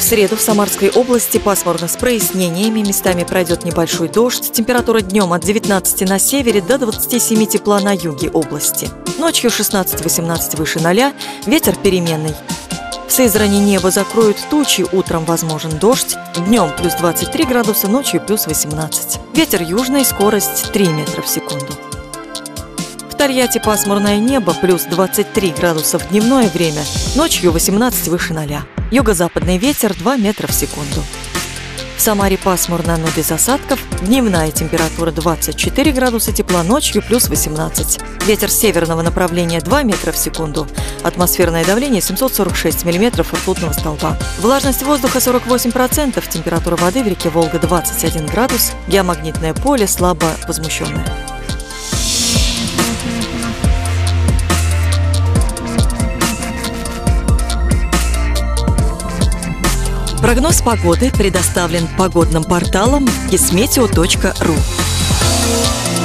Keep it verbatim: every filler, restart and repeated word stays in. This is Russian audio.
среду в Самарской области пасмурно с прояснениями, местами пройдет небольшой дождь. Температура днем от девятнадцати на севере до двадцати семи тепла на юге области. Ночью шестнадцать-восемнадцать выше ноля, ветер переменный. В Сызрани небо закроют тучи, утром возможен дождь. Днем плюс двадцать три градуса, ночью плюс восемнадцать. Ветер южный, скорость три метра в секунду. В Тольятти пасмурное небо, плюс двадцать три градуса в дневное время, ночью восемнадцать выше ноля. Юго-западный ветер два метра в секунду. В Самаре пасмурно, но без осадков. Дневная температура двадцать четыре градуса тепла, ночью плюс восемнадцать. Ветер северного направления два метра в секунду. Атмосферное давление семьсот сорок шесть миллиметров ртутного столба. Влажность воздуха сорок восемь процентов. Температура воды в реке Волга двадцать один градус. Геомагнитное поле слабо возмущенное. Прогноз погоды предоставлен погодным порталом кисметео точка ру.